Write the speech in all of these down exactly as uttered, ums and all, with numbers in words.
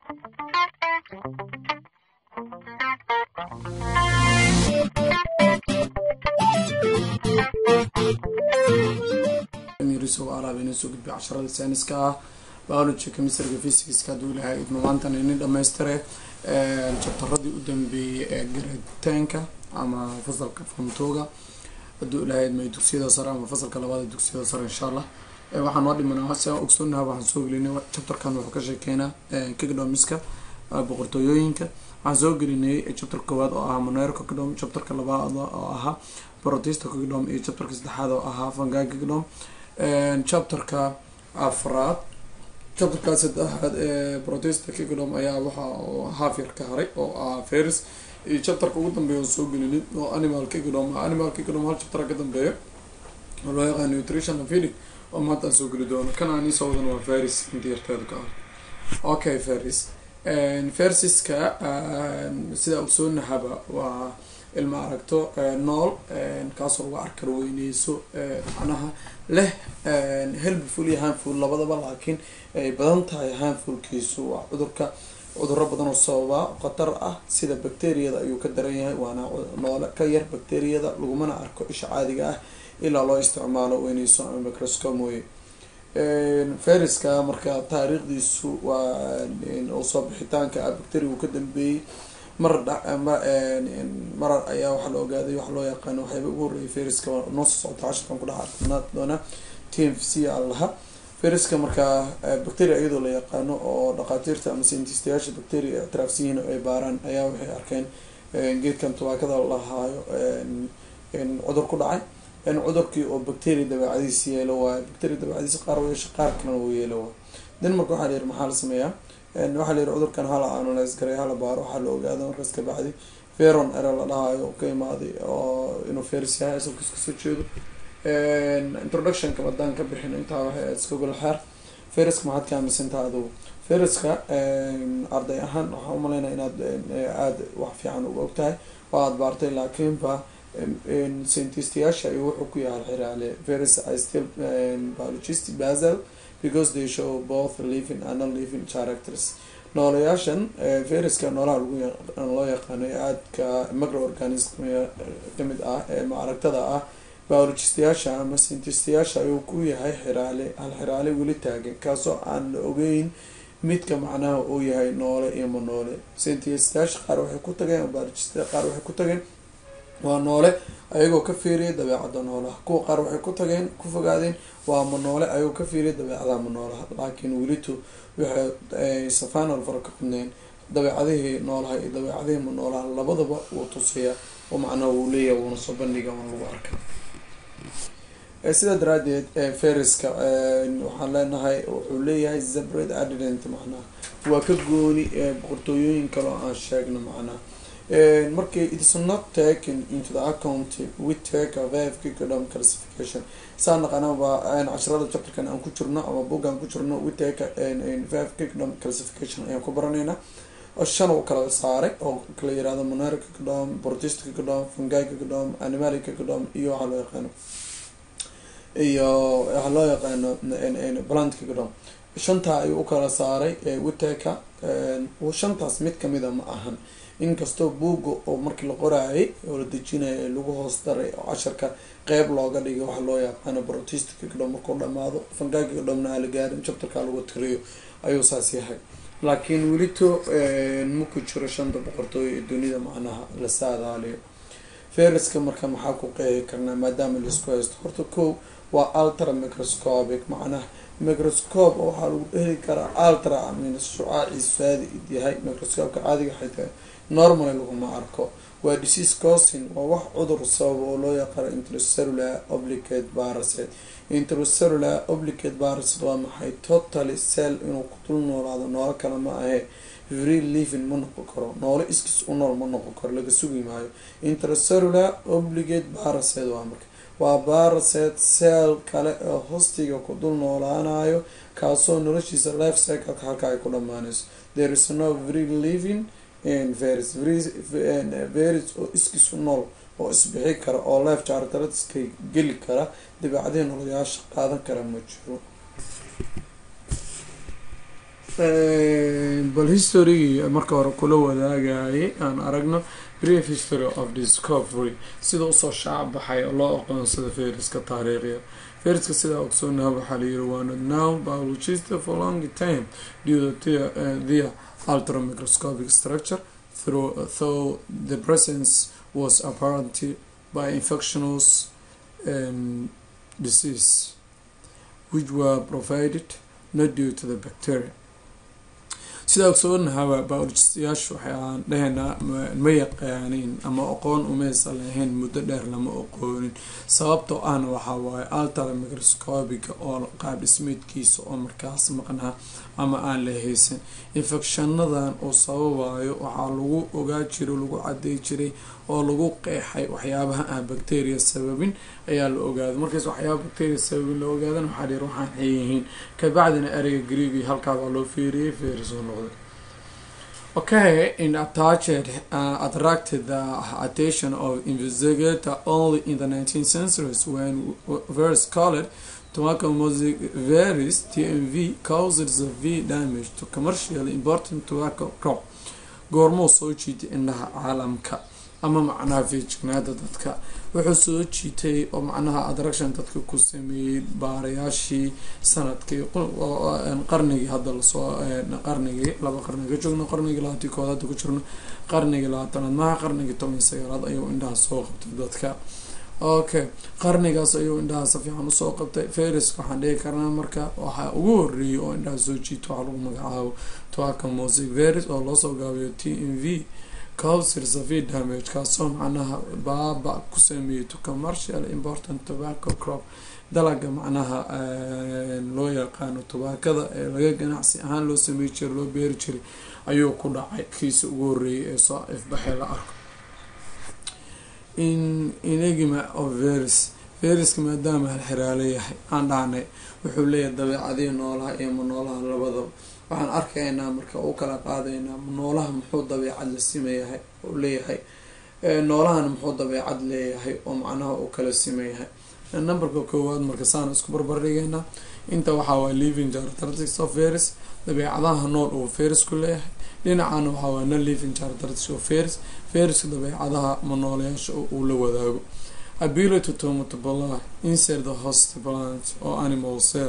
ميرسو عربي نسوق بعشرة السنس كا biology chemistry physics ka duulahay idma maanta in dhameystire ee chapterradii u dambeeyay grade ten ka ama fasalka form two ga duulahay idma dugsiyada sare ama fasalka labaad dugsiyada sare insha Allah waxaan noo dhimanaa hase ogsoonaha waxaan soo gelinay chapterkan wuxuu ka sheekeynaa kigdoomiska boqortooyooyinka waxaan soo gelinay chapter koowaad oo ah monoer kigdoom chapterka labaad oo ah protista kigdoom iyo chapterka saddexaad oo ah fungi kigdoom chapterka afraad chapterka saddexaad ee protista kigdoom ayaa waxa half year ka haray oo ah ferris iyo chapterka ugu dambeeya oo soo gelinay oo animal kigdoom animal kigdoom hal chapter ka dambeeya oo loo yaqaan nutrition and feeding oo maanta soo geli doono kan aan soo wadan waa ferris intii yarteeda ka ah okay ferris and ferriska sida uu soo nahaba waa ilma aragto nool kaas oo arka weynayso anaha leh helpful iyo harmful labadaba laakiin ay badan tahay harmfulkiisu waa cudurka cudurro badan oo sababa khatar ah sida bacteria ayuu ka daran yahay waana noole ka yar bacteria lagumana arko isha caadiga ah ilaa loo isticmaalo weynayso ama microscope mooye ferriska marka taariikhdiisu waa oo soo bixitaanka bacteria uu ka dambeeyay mar mar ayaa waxa la ogaaday waxa loo yaqaan waxayba ugu horeeyay ferriska noo soo socda casharkan ku dhaca doona T M C allaha ferriska marka bacteria iyadoo la yaqaano oo dhaqaatiirta ama scientistayaasha bacteria traafsiin ay baaraan ayaa waxay arkeen geedkan tubaakada la haayo in cudur ku dhacay in cudurkii oo bacteria dabeecadiisa yeelo waa bacteria dabeecadiisa qaar way shaqaar kana uu yeelo dan marka waxa la yiraahdaa maxaa la sameeyaa waxa la yiraahdaa cudurkan hala analyze garay hala baaro waxa la ogaaday markaas ka bacdi veron era la dhahayo ka imaaday oo inuu ferris yahay isoo kiska soo jeedo introduction ka badan ka bixin inta waxa iska gol xar ferris ma had ka amisantaado ferriska arday ahaan waxa u maleynaa inaad aad wax fiican u ogtahay waad baartay laakiin ba in scientists ay wuxuu ku yahay xiraale ferris I still biologist basal because they show both living and non-living characters nooleyaashan ferriska noolaha lagu yaqaan loo yaqaano aadka microorganism kamid ah ee maaragtada ah biologistayaasha ama scientistayaasha ayuu ku yahay xiraale hal xiraale weli taagan kaasoo aan ogeyn midka macnaha uu yahay noole iyo ma noole scientistayaasha qaar waxay ku tageen biologistayaasha qaar waxay ku tageen waa noole ayagoo ka fiiriyay dabeecadda noolaha kuwa qaar waxay ku tageen ku fogaadeen waa ma noole ayagoo ka fiiriyay dabeecadaha ma noolaha laakiin welitu waxay safaanal farka qodneen dabeecadihii noolaha iyo dabeecadihii ma noolaha labadaba uu tusiya oo macnaha uu leeyahay wuuna soo bandhiga waan lagu arkaa sida daraadeed ferriska waxaan leenahay wuxuu leeyahay separate adherent macnaha waa ka gooni boqortooyooyin kale oo aan sheegno macnaha markii it is not taken into the account we take a V F kigdom classification saan naqanaba aan casharada chapterkan aan ku jirno ama bogan ku jirno we take in V F kigdom classification ayaan ku baranayna oo shan oo kala saaray oo kala yiraahdo monoer kigdom protista kigdom fungi kigdom animal kigdom iyo waxa loo yaqaano iyo waxa loo yaqaano plant kigdom shanta ayuu kala saaray we take oo shantaas mid kamid ah ma ahan inkastoo buuga oo markii la qoraayay oo la dejinayay lagu hoos daray oo casharka qeyb looga dhigay waxa loo yaqaan protista kigdom markuu dhamaado fungi kigdomna la gaarin chapterka lagu tiriyo ayuu saas yahay laakiin welito ma ku jiro shanta boqortooyo ee dunida macnaha la saadaaliyo ferriska marka maxaa ku qeexi karnaa maadaama la isku haysto horta kow waa ultra microscopic macnaha microscope waxaa lagu heli karaa ultra min shucaaci faadi yahay microscope caadiga xitaa normal laguma arko waa disease causing waa wax cudur sabab oo loo yaqaan intracellular obligate parasite intracellular obligate parasite waa maxay totally cell inuu ku dul noolaado noole kale ma ahe free living ma noqon karo noole iskis u nool ma noqon karo laga sugi maayo intracellular obligate parasite waa marka waa parasite cell kale oo hostiga ku dul noolaanayo kaasoo noloshiisa life cycle halka ay ku dhamaanayso there is no free living in ferris ferris oo iskis u nool oo isbixi kara oo life characteristics geli kara dabeecadaha nolosha qaadan kara ma jiro bal history marka hore kula wadaagayay aan aragno brief history of discovery sida usoo shaac baxay oo loo aqoonsado fayraska taariikhiga. fayraska sida ogsoonaha waxaa la yiri waana now biologist for long time due to uh, their ultramicroscopic structure through though the presence was apparent by infectious um, disease which were provided not due to the bacteria. sida ogsoonaha biologistayaashu waxay aan dhahaynaa ma yaqaanin ama aqoon umaysa lahayn muddo dheer lama aqoonin sababtoo ahna waxaa waaye ultramicroscopic oo qaab dhismeedkiisa oo markaas maqnaa ama aan la haysan. infectionadan oo sababayo waxaa lagu ogaa jiray lagu caday jiray oo lagu qeexay waxyaabaha aan bacteria sababin ayaa la ogaaday. markaas waxyaabaha bacteria sababin la ogaadan waxaa dhir waxaan yihiin ka bacdina ereyga Greek halkaa baa loo fiiriyay virus oo noqday. Okay, in attached uh, attracted the attention of investigators only in the nineteenth century when virus called tobacco mosaic virus T M V caused severe damage to commercially important tobacco crop. goormo soo jiitay indhaha caalamka ama macnaha feejignaada dadka wuxuu soo jiitay oo macnaha attraction dadka ku sameeyay baarayaashii sanadkii qarnigii hadda la soo qarnigii laba qarniga joogno qarnigii labaatan kood hadda ku jirno qarnigii labaatanaad ma qarnigii toban iyo sagaalaad ayuu indhaha soo qabtay dadka. okay qarnigaas ayuu indhaha si fiican usoo qabtay. virus waxaan dhihi karnaa marka waxaa ugu horeeyay oo indhaha soo jiito waxaa lagu magacaabo tobacco mosaic virus oo loo soo gaabiyo T M V causes severe damage kaasoo macnaha baaba ku sameeyay to commercial important tobacco crop dalaga macnaha loo yaqaano tubaakada ee laga ganacsi ahaan loo sameey jiray loo beeri jiray ayuu ku dhacay kiisa ugu horeeyay ee soo ifbaxay la arko. in enigma of virus viruska maadaama hal xiraale yahay aan dhahnay wuxuu leeyahay dabeecadii noolaha iyo noolaha labadaba waxaan arkaynaa marka uu kala qaadaynaa noolaha muxuu dabeecad la simeeyahay uu leeyahay noolahan muxuu dabeecad leeyahay oo macnaha uu kala simeeyahay. numberka koowaad marka saan isku barbar dhigaynaa inta waxaa waa living characteristics of virus dabeecadaha nool uu virusku leeyahay dhinacana waxaa waa non living characteristics of virus viruska dabeecadaha ma nooleyaasha uu la wadaago. ability to multiply inside the host plant or animal cell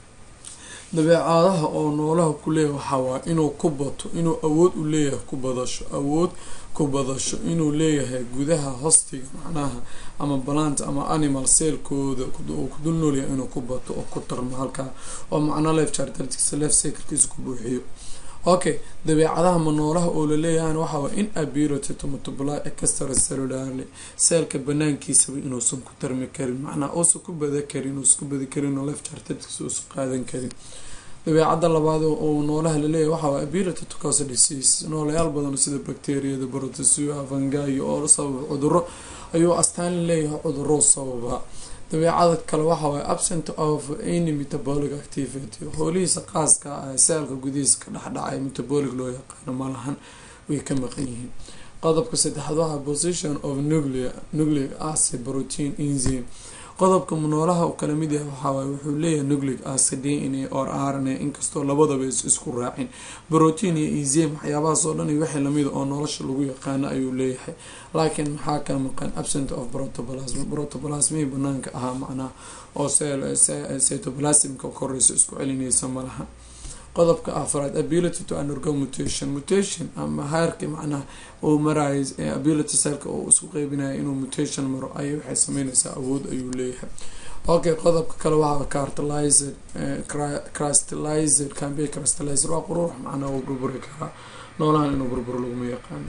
dabeecadaha oo noolaha ku leeyahay waxaa waa inuu ku bato inuu awood u leeyahay ku badasho awood ku badasho inuu leeyahay gudaha hostiga macnaha ama plant ama animal cellkooda uu ku dul nool yahay inuu ku bato oo ku tarmo halkaa oo macna life characteristics life cyclekiisa ku buuxiyo. okay dabeecadaha ma noolaha oo la leeyahay waxa waa in ability to multiply extracellularly cellka banaankiisa inuusan ku tarmi karin macnaha uusan ku bada karin uusan ku badi karin oo life characteristics uusan qaadan karin. dabeecada labaad oo noolaha la leeyahay waxa waa ability to cause disease noolayaal badan sida bacteria protozoa fungi oo sabab cudurro ayuu astaan leeyahay cudurro sababa. dabeecada kale waxa waa absent of any metabolic activity holiisa qaaska ah cellka gudihiisa ka dhaxdhacay metabolic loo yaqaan malahan way ka maqan yihiin. qodobka saddexaad waa position of nucleic nucleic acid protein enzyme qodobka noolaha oo kala mid yahay waxa waaye wuxuu leeyahay nucleic acid D N A or R N A inkastoo labadaba isku raacin protein iyo enzyme waxyaabahaas oo dhan wixii lamid oo nolosha lagu yaqaan ayuu leeyahay laakiin maxaa ka maqan absent of protoplasm protoplasm banaanka ah macnaha oo cell cytoplasmka korayso isku celinaysa malaha. qodobka afraad ability to undergo mutation mutation ama heerka macnaha oo maray ability cellka oo isku qaybinayo inuu mutation maro ay waxay sameynaysaa awood ayuu leeyahay. okay qodobka kale waa cartilized crystallized can be crystallized waa qurux macnaha uu burburi karaa noolahan inuu burburo lagu yaqaan.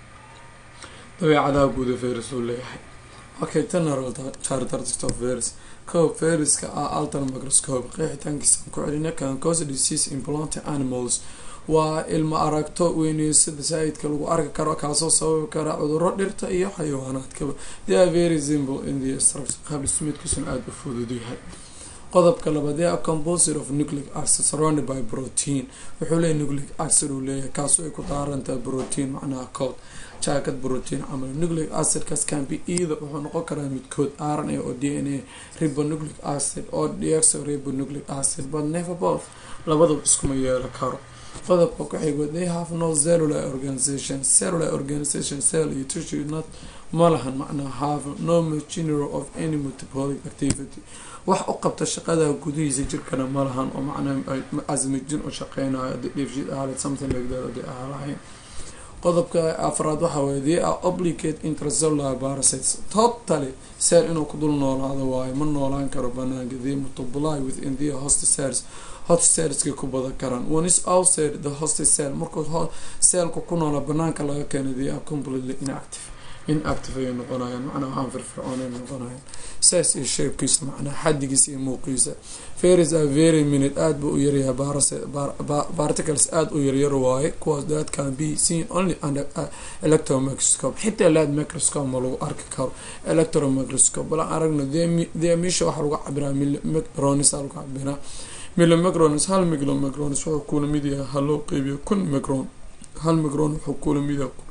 dabeecadaha guud ee virus uu leeyahay. okay general characteristics of virus kow viruska ah ultramicroscope qeexitaankiisa ku celina can cause disease in plant animals waa ilma aragto weyneysada saaidka lagu arki karo kaasoo sababi kara cudurro dhirta iyo xayawaanaadkaba. they are very simple in the structure qaab dhismeedkiisuna aada u fudud yahay. qodobka labaad they are composed of nucleic acid surrounded by protein wuxuu leeyahay nucleic acid uu leeyahay kaasoo ay ku daarantahay protein macnaha code jacket protein camal. nucleic acid kaas can be either wuxuu noqon karaa midkood R N A oo D N A ribonucleic acid oo deoxyribonucleic acid but never both labadaba iskuma yeelo karo. qodobka ku xigo they have no cellular organization cellular organization cell iyo tissue not malahan macnaa have no machinery of any metabolic activity wax u qabta shaqada gudihiisa jirkana malahan oo macnaa azmijin u shaqeynayo dheefshiid ahayd something like that they are lahayn qodobka afraad waxa weeye they are obligate intracellular parasites totally cell inuu ku dul noolaado waayo ma noolaan karo banaanka they multiply within the host cells host cells ku badan karaan one is outside the host cell markuu cellku ku noola banaanka laga keenay they are completely inactive inactive ay noqonayaan macnaa waxaan firfircoonay noqonayaan size iyo shapekiisa macnaa xadigiisa iyo muuqiisa fairies are very minute aad buu u yaryahay particles aad u yaryar waaye kuwaas that can be seen only under uh, electron microscope xitaa laad microscope ma lagu arki karo electron microscope bal aragno dee meesha waxa lagu cabiraa millimicrons lagu cabiraa millimicrons hal millimicrons wuxuu kula mid yahay hal qeybiyo kun micron hal micron wuxuu kula mid yahay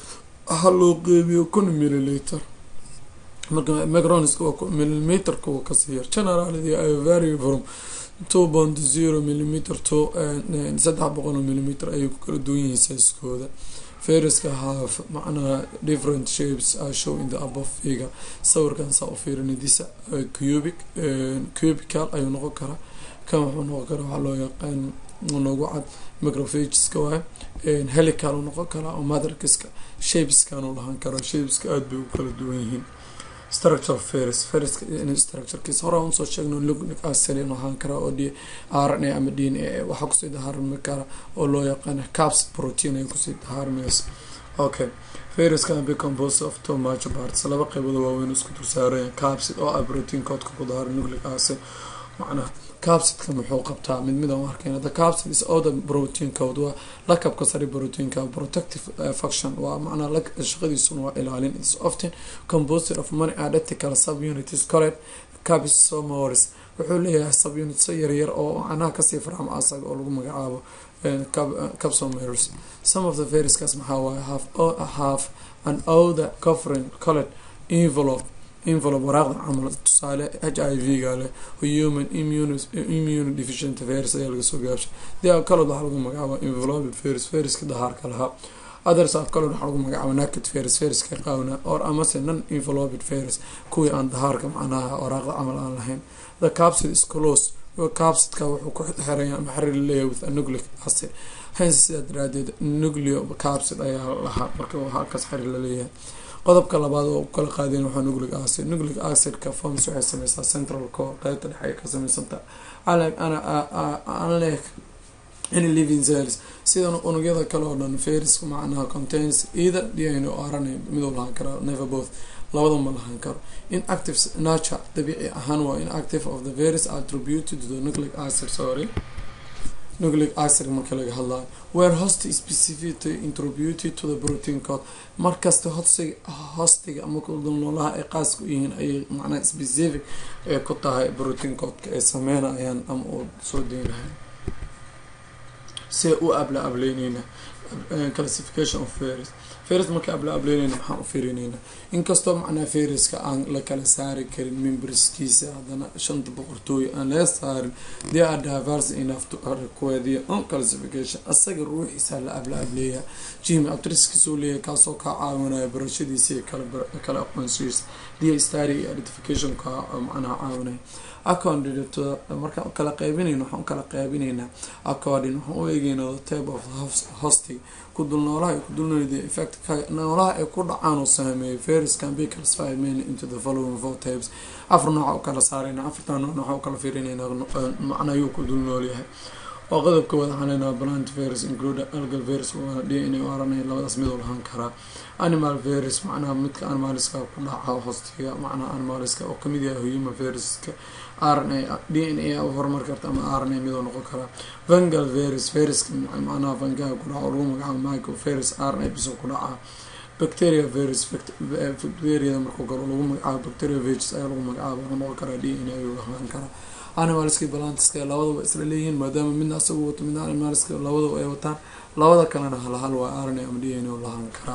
hal qeybiyo kun milliliter marka microns waa millimeter ko ka sii yar generally ay vary from two point zero millimeter to saddex boqol millimeter ay ku kala duwan yihiin size-kooda fairies-ka have macnaha different shapes are shown in the above figure sawirkan saa u fiirinaysa cubic cubical ayuu noqon karaa kan wuxuu noqon karaa waxaa loo yaqaan noogu cad macrophageska waa helical uu noqon karaa oo matrixka shapeskan uu lahaan karaa shapeska aad bay u kala duwan yihiin structure fairies fairies in structure kiis hore aan soo sheegno nucleic acid inuu lahaan karaa oo R N A ama D N A waxa ku sii dhaarmi kara oo loo yaqaan capsid protein ay ku sii dhaarmayso okay fairies can be composed of two major parts laba qaybood waaweyn isku tusaareen capsid oo ah protein code ku dhaar nucleic acid macnaha capsidka muxuu qabtaa mid mid aan arkayna the capsid is all the protein code waa lakabka sari protein ka protective uh, function waa macna la shaqadiisu waa ilaalin it's often composed of many identical subunits called capsomeres wuxuu leeyahay subunits yar yar oo macnaha ka sii farxam asaga oo lagu magacaabo capsomeres some of the fairies kas maxaa waa have have an outer covering called envelope envelope waraaqda camal tusaale H I V ga leh human immune immune deficient virus ayaa laga soo gaabshay daa kala waxa lagu magacaabo envelope virus virus ka dhaharka laha others of kala waxa lagu magacaabo naked virus virus ka qaawna or amase non envelope virus kuwi aan dhaharka macnaha waraaqda camal aan lahayn the capsid is close waa capsidka wuxuu ku xiran maxrir leeyahay with a nucleic acid hence that raadid nucleo capsid ayaa laha marka waxa ka xiriir la leeyahay qodobka labaad oo kala qaadeen waxa nucleic acid nucleic acid ka forms waxay sameeysaa central core qaybta dhexe ka sameysanta ala ana unlike any living cells sida unugyada kale oo dhan fairies macnaha contains either D N A or R N A mid lahaan kara never both labada ma lahaan karo inactive nature dabiici ahaan waa inactive of the virus attributed to the nucleic acid sorry nucleic acid marka laga hadlayo where host is specifically attributed to the protein code markasta hostiga hostiga ama ku noolaha ay qaas ku yihiin ay macna specific ee ku tahay protein code ka ay sameeyaan ama oo soo deeynahay si u abla ableynina classification of fairies fairies marka abla ableynina maxaa u fiirinayna inkastoo macna fairiska aan la kala saari karin memberskiisa hadana shanta boqortooy aan la saarin they are diverse enough to require the own classification asaga ruuxiisa la abla ableeya jim abtriskiisu leeyahay kaasoo ka caawinaya barashadiisa kala kala aqoonsiis the study identification ka macna caawinaya according to marka kala qaybinayno waxaan kala qaybinaynaa according waxaan u eegaynaa the type of hosting ku dul noolaha ku dul noolida effect ka noolaha ay ku dhacaan oo saameeyo virus can be classified mainly into the following four types afar nooc oo kala saarayna afartan nooc oo kala fiirinayna macna ayuu ku dul noolyahay oo qodobka wada xanaanaa plant virus include algal virus oo D N A oo R N A labadaas mid oo lahaan kara animal virus macnaha midka animalska ku dhaca hostiga macnaha animalska oo kamid yahay human viruska R N A D N A oo horumar karta ama R N A mid oo noqon kara fungal virus virus macnaha fungal ku dhaca oo lagu magacaabo mycovirus R N A biso ku dhaca bacteria virus bacteria markuu galo lagu magacaabo bacteria virus ayaa lagu magacaabo oo noqon kara D N A oo lahaan kara animalska balantiska labadaba isla leeyihiin maadaama midna asagu wato midna animalska labadaba ay wataan labada kalena hal hal waa R N A ama D N A oo lahaan kara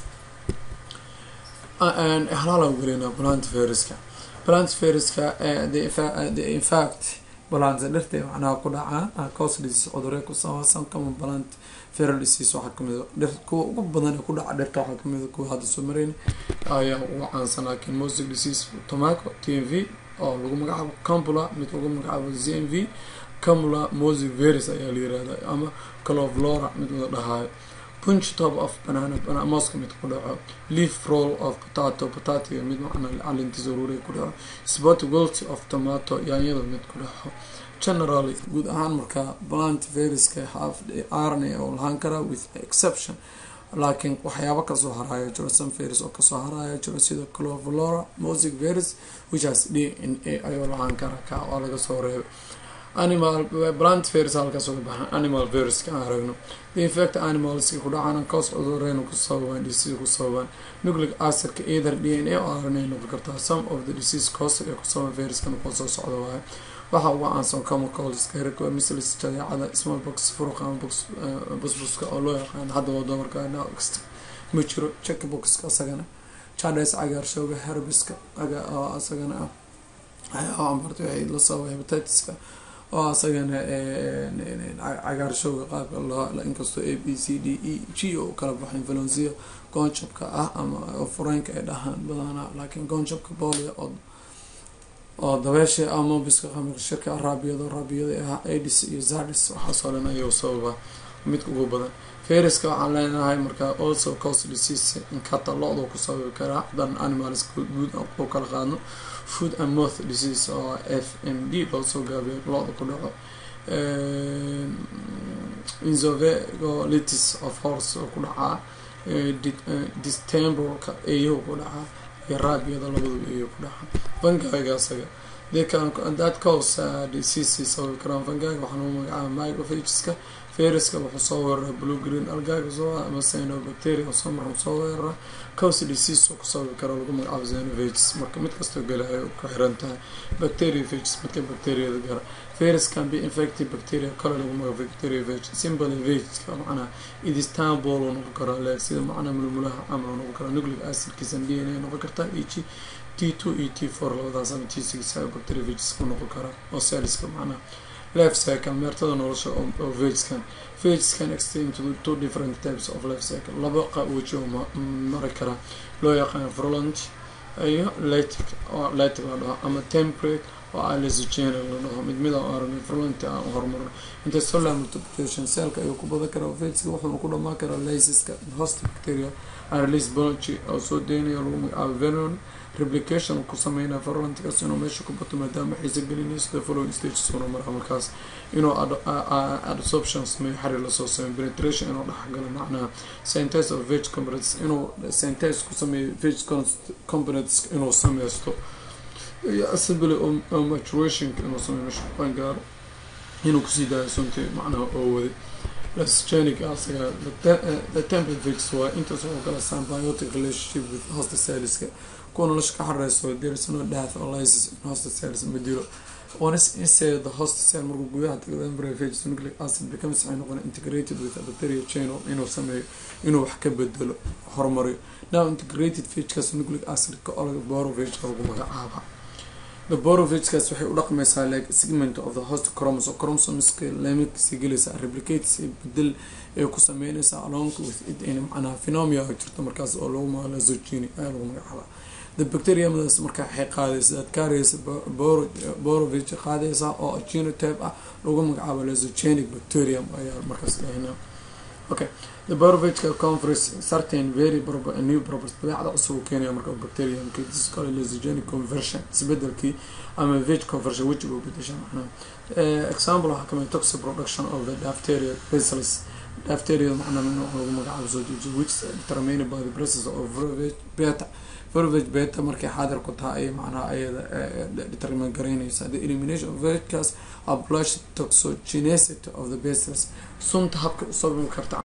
aan halala galina plant viruska plant viruska the in fact بلانت درتي معناها كدعا كوس ديسيس عذري كسواسن كما بلانت feral disease waxa kamid ah dhir kuwa ugu badan ku dhaca dhirta waxa kamid ah kuwa hadda soo mareen ayaa u caansan laakiin mosaic disease tobacco T M V oo lagu magacaabo Cambula mid lagu magacaabo Z M V Cambula mosaic virus ayaa la yiraahdaa ama Cloviflora mid la dhahayo punch top of banana banana moska mid ku dhaco leaf roll of potato potato mid macna caleentiisa ururay ku dhaco spot wilt of tomato yaanyada mid ku dhaco generally guud ahaan marka plant virus ka have R N A oo lahaan kara with exception laakiin waxyaabo ka soo haraya jiro some virus oo ka soo haraya jiro sida Cloviflora mosaic virus which has D N A ayuu lahaan kara ka oo laga soo reebay animal plant virus halka soo baxay animal virus ka aragno the infect animals ku dhacaan cause cudurreen ku sababaan disease ku sababaan nucleic acid ka either D N A or R N A noqon karta some of the disease cause ee ku sababaan virus kan ku soo socdo waay waxa uu aansan chemicals ka reeko misal jadeecada smallpox furuqan box busbuska oo loo yaqaan hadda wada markaana ma jiro checkbox ka asagana chades cagaarshowga herbiska aga asagana ah aan barto ay la soo hepatitis ka oo asagana ee cagaarshowga qaab la inkastoo A B C D E G oo kala baxay influenza conchopka ah ama furanka ay dhahaan badana laakiin conchopka polio oo oo dabeesha ama biska qamar shirka raabiyada raabiyada ah AIDS iyo SARS waxa soo leenayo sababa mid ugu badan viruska waxaan leenahay marka also cause disease in kata loodo ku sababi kara dan animals guud oo kala qaadno food and mouth disease oo F M D also gaabiyo loodo ku dhaco ee insovegolitis of horse oo ku dhaca distemper ka iyo ku dhaca raabiyada labadu iyo ku dhaca fangaaga asaga they can that cause uh, diseases oo kala fangaaga waxaan u magacaabaa microphages ka viruska wuxuu soo weeraraa blue green algae soo ama cyanobacteria soo mar soo weerara cause disease oo ku sababi kara lagu magacaabo xenophages marka mid kasto galayo ku xiran tahay bacteriophages midka bacteriada gara virus can be infected bacteria kala lagu magacaabo bacteriophages simple phages ka macna it is terrible oo noqon kara leeg sida macna mulmulaha ama noqon kara nucleic acid kiisan D N A noqon karta E T two E T four labadaas ama T six bacteriophages ku noqon kara oo cells ka macna life cycle meertada nolosha oo phages kan phages can extend to two different types of life cycle laba qawajo mari kara loo yaqaan virulent ayo lactic oo lactic ama temperate oo allogenic loo mid mid oo aragno virulent ah hormar inta cellular multiplication cellka ay ku badan kara phages wuxuu ku dhamaan kara lysiska host bacteria are released biology oo soo deynaya lagu magacaabo venom replication ku sameeyna virulent ka sino meesha ku bato maadaama xiisa gelinayso the following stages oo mar markaas inuu adsorptions may xariir la soo sameeyo penetration inuu dhaxgalo macnaha synthesis of phage components inuu synthesis ku sameeyo phage components inuu sameeyo assembly or maturation inuu sameeyo shaqan inuu ku sii daayo sunta macnaha oo wadi lysogenic asaga the template phages waa inta soo kala symbiotic relationship with host cells كون لش كحرسوا there is no death or lysis in host cells مديرو once inside the host cell مركو جواه تقدر بريفيج nucleic acid becomes يعني integrated with a bacteria chain إنه سمي إنه حكي بدله هرمري now integrated phage كاس nucleic acid كأول بوروفيج أو جماعة the borovage كاس وحي رقم مثلا segment of the host chromosome chromosome لامك سجلس replicates بدل كوسمينس along with it إن أنا phenomena جرت مركز أولو ما لزوجيني أولو ما the bacteria مدرس مركز حقادس that carries borovage قادس أو genotype لو ما قابل لزوجينيك bacteria أي مركز هنا okay the borovage conference certain very proper new properties بعد أصله كان مركز bacteria ممكن تسكال لزوجينيك conversion تبدل كي أما phage conversion which will be دشان إحنا example كمان toxic production of the bacteria bacillus bacteria معنا منه هو مقعد زوجي which determined by the presence of borovage beta borovage beta مركي حاضر كتها أي معناها أي determine قرينيس the elimination of phage ablash toxogenicity of the bacillus سنت حق صوب مكرت